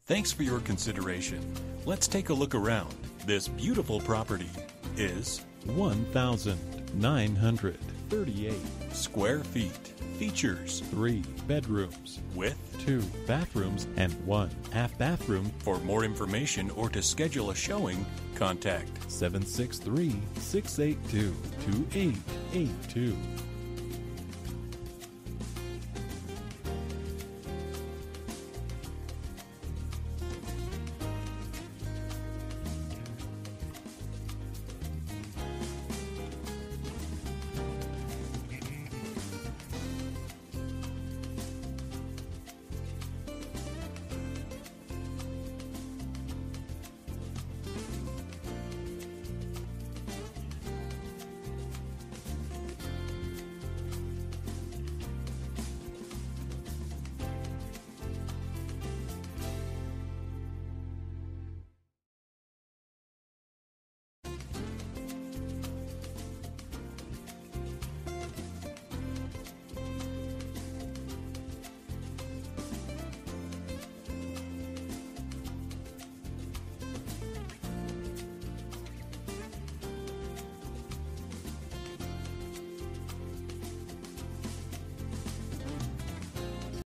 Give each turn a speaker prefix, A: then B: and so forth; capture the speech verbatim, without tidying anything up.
A: Thanks for your consideration. Let's take a look around. This beautiful property is
B: one thousand nine hundred thirty-eight
A: square feet. Features
B: three bedrooms
A: with
B: two bathrooms and one half bathroom.
A: For more information or to schedule a showing, contact
B: seven six three, six eight two, two eight eight two.